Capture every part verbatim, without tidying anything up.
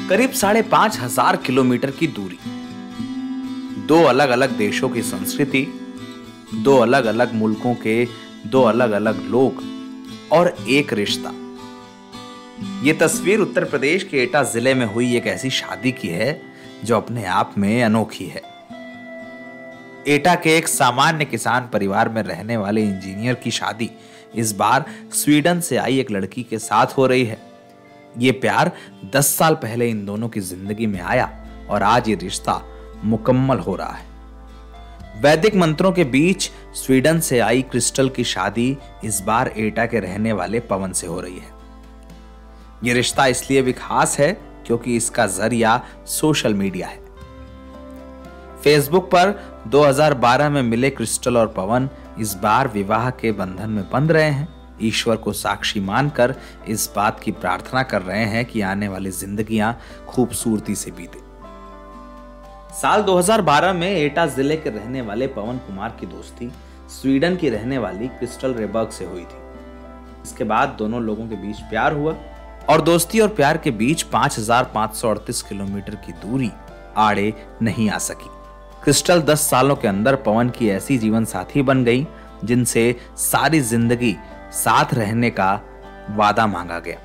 करीब साढ़े पांच हजार किलोमीटर की दूरी, दो अलग अलग देशों की संस्कृति, दो अलग अलग मुल्कों के दो अलग अलग लोग और एक रिश्ता। ये तस्वीर उत्तर प्रदेश के एटा जिले में हुई एक ऐसी शादी की है जो अपने आप में अनोखी है। एटा के एक सामान्य किसान परिवार में रहने वाले इंजीनियर की शादी इस बार स्वीडन से आई एक लड़की के साथ हो रही है। ये प्यार दस साल पहले इन दोनों की जिंदगी में आया और आज ये रिश्ता मुकम्मल हो रहा है। वैदिक मंत्रों के बीच स्वीडन से आई क्रिस्टल की शादी इस बार एटा के रहने वाले पवन से हो रही है। ये रिश्ता इसलिए भी खास है क्योंकि इसका जरिया सोशल मीडिया है। फेसबुक पर दो हज़ार बारह में मिले क्रिस्टल और पवन इस बार विवाह के बंधन में बंध रहे हैं। ईश्वर को साक्षी मानकर इस बात की प्रार्थना कर रहे हैं कि आने वाली जिंदगियां खूबसूरती से बीते। साल दो हज़ार बारह में एटा जिले के रहने वाले पवन कुमार की दोस्ती स्वीडन की रहने वाली क्रिस्टल रेबर्ग से हुई थी। इसके बाद दोनों लोगों के बीच प्यार हुआ और दोस्ती और प्यार के बीच पांच हजार पांच सौ अड़तीस किलोमीटर की दूरी आड़े नहीं आ सकी। क्रिस्टल दस सालों के अंदर पवन की ऐसी जीवन साथी बन गई जिनसे सारी जिंदगी साथ रहने का वादा मांगा गया।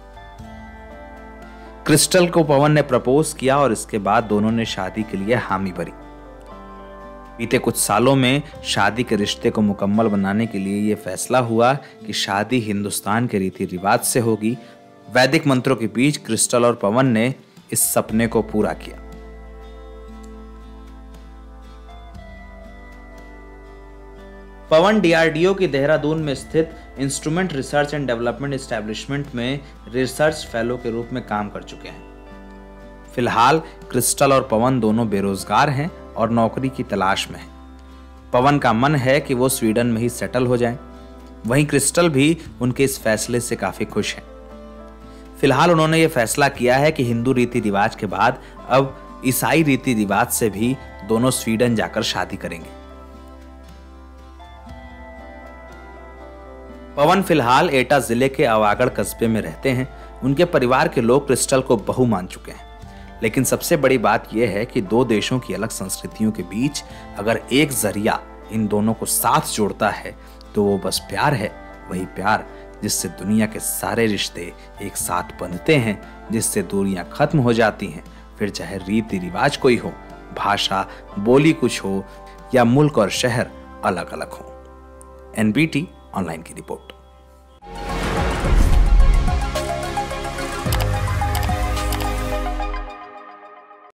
क्रिस्टल को पवन ने प्रपोज किया और इसके बाद दोनों ने शादी के लिए हामी भरी। बीते कुछ सालों में शादी के रिश्ते को मुकम्मल बनाने के लिए यह फैसला हुआ कि शादी हिंदुस्तान के रीति रिवाज से होगी। वैदिक मंत्रों के बीच क्रिस्टल और पवन ने इस सपने को पूरा किया। पवन डीआरडीओ की देहरादून में स्थित instrument research and development establishment में रिसर्च फेलो के रूप में काम कर चुके हैं। फिलहाल क्रिस्टल और पवन दोनों बेरोजगार हैं और नौकरी की तलाश में हैं। पवन का मन है कि वो स्वीडन में ही सेटल हो जाएं। वहीं क्रिस्टल भी उनके इस फैसले से काफी खुश है। फिलहाल उन्होंने ये फैसला किया है कि हिंदू रीति रिवाज के बाद अब ईसाई रीति रिवाज से भी दोनों स्वीडन जाकर शादी करेंगे। पवन फिलहाल एटा जिले के अवागढ़ कस्बे में रहते हैं। उनके परिवार के लोग क्रिस्टल को बहू मान चुके हैं। लेकिन सबसे बड़ी बात यह है कि दो देशों की अलग संस्कृतियों के बीच अगर एक जरिया इन दोनों को साथ जोड़ता है तो वो बस प्यार है। वही प्यार जिससे दुनिया के सारे रिश्ते एक साथ बंधते हैं, जिससे दूरियां खत्म हो जाती हैं। फिर चाहे रीति रिवाज कोई हो, भाषा बोली कुछ हो या मुल्क और शहर अलग अलग हो। एनबीटी ऑनलाइन की रिपोर्ट।